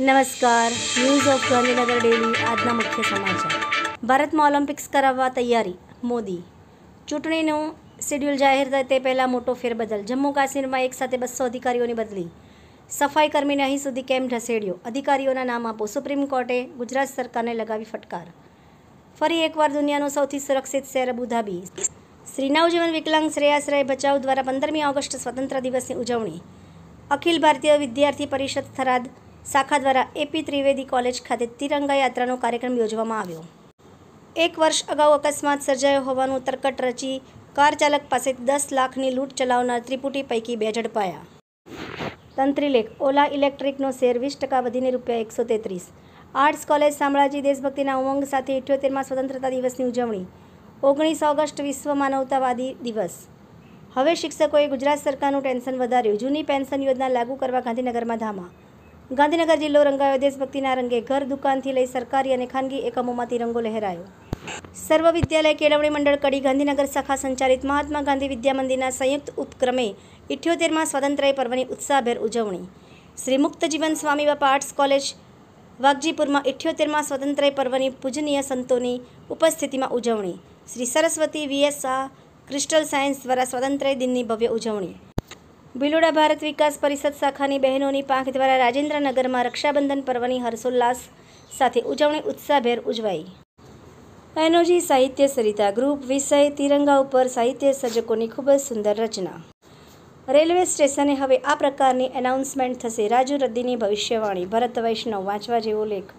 નમસ્કાર, news of Gandhinagar daily. આજના મુખ્ય સમાચાર. ભારતમાં ઓલિમ્પિક્સ કરાવવા તૈયારી, મોદી. ચૂંટણીનું શેડ્યુલ જાહેર થાય તે પહેલાં મોટો ફેરબદલ. જમ્મુ કાશ્મીરમાં એક સાથે 200 અધિકારીઓની બદલી. સફાઈ કર્મીને અહીં સુધી કેમ ઢસેડ્યો? અધિકારીઓના નામ આપો. સુપ્રીમ કોર્ટે ગુજરાત સરકારને લગાવી ફટકાર. ફરી એકવાર દુનિયાનું સૌથી સુરક્ષિત શહેર અબુધાબી. શ્રી નવજીવન વિકલાંગ શ્રેયાશ્રય ભચાઉ દ્વારા 15મી ઓગસ્ટ સ્વતંત્ર દિવસની ઉજવણી. અખિલ ભારતીય વિદ્યાર્થી પરિષદ થરાદ શાખા દ્વારા એપી ત્રિવેદી કોલેજ ખાતે તિરંગા યાત્રાનો કાર્યક્રમ યોજવામાં આવ્યો. એક વર્ષ અગાઉ અકસ્માત સર્જાયો હોવાનું તરકટ રચી કાર ચાલક પાસેથી 10 લાખની લૂંટ ચલાવનાર ત્રિપુટી પૈકી 2 ઝડપાયા. તંત્રીલેખ. ઓલા ઇલેક્ટ્રિકનો શેર 20% વધીને ₹133. આર્ટ્સ કોલેજ શામળાજી દેશભક્તિના ઉમંગ સાથે 78મા સ્વતંત્રતા દિવસની ઉજવણી. 19 ઓગસ્ટ વિશ્વ માનવતાવાદી દિવસ. હવે શિક્ષકોએ ગુજરાત સરકારનું ટેન્શન વધાર્યું. જૂની પેન્શન યોજના લાગુ કરવા ગાંધીનગરમાં ધામા. ગાંધીનગર જિલ્લો રંગાયો દેશભક્તિના રંગે. ઘર દુકાનથી લઈ સરકારી અને ખાનગી એકમોમાં તિરંગો લહેરાયો. સર્વ વિદ્યાલય કેળવણી મંડળ કડી ગાંધીનગર શાખા સંચાલિત મહાત્મા ગાંધી વિદ્યા મંદિરના સંયુક્ત ઉપક્રમે 78મા સ્વાતંત્ર્ય પર્વની ઉત્સાહભેર ઉજવણી. શ્રી મુક્ત જીવન સ્વામી બાપા આર્ટ્સ કોલેજ વાઘજીપુરમાં 78મા સ્વાતંત્ર્ય પર્વની પૂજનીય સંતોની ઉપસ્થિતિમાં ઉજવણી. Shri Saraswati VS Shah crystal science દ્વારા સ્વાતંત્ર્ય દિનની ભવ્ય ઉજવણી. ભિલોડા ભારત વિકાસ પરિષદ શાખાની બહેનોની પાંખ દ્વારા રાજેન્દ્રનગરમાં રક્ષાબંધન પર્વની હર્ષોલ્લાસ સાથે ઉજવણી ઉત્સાહભેર ઉજવાઈ. એનઓજી સાહિત્ય સરિતા ગ્રુપ. વિષય તિરંગા ઉપર સાહિત્ય સર્જકોની ખૂબ જ સુંદર રચના. રેલવે સ્ટેશને હવે આ પ્રકારની એનાઉન્સમેન્ટ થશે. રાજુ રદ્દીની ભવિષ્યવાણી. ભરત વૈષ્ણવ. વાંચવા જેવો લેખ.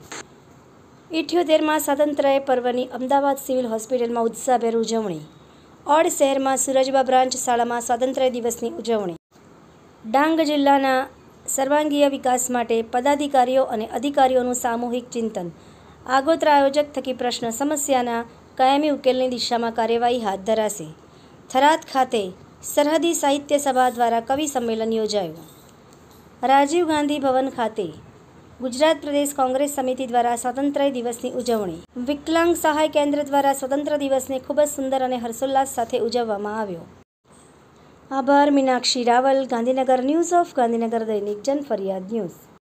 78મા સ્વાતંત્ર્ય પર્વની અમદાવાદ સિવિલ હોસ્પિટલમાં ઉત્સાહભેર ઉજવણી. ઓડ શહેરમાં સુરજબા બ્રાન્ચ શાળામાં સ્વાતંત્ર્ય દિવસની ઉજવણી. ડાંગ જિલ્લાના સર્વાંગીય વિકાસ માટે પદાધિકારીઓ અને અધિકારીઓનું સામૂહિક ચિંતન. આગોતરા આયોજક થકી પ્રશ્ન સમસ્યાના કાયમી ઉકેલની દિશામાં કાર્યવાહી હાથ ધરાશે. થરાદ ખાતે સરહદી સાહિત્ય સભા દ્વારા કવિ સંમેલન યોજાયું. રાજીવ ગાંધી ભવન ખાતે ગુજરાત પ્રદેશ કોંગ્રેસ સમિતિ દ્વારા સ્વાતંત્ર્ય દિવસની ઉજવણી. વિકલાંગ સહાય કેન્દ્ર દ્વારા સ્વતંત્ર દિવસને ખૂબ જ સુંદર અને હર્ષોલ્લાસ સાથે ઉજવવામાં આવ્યો. આભાર. Meenakshi Raval, Gandhinagar. News of Gandhinagar Dainik Janfariyad news.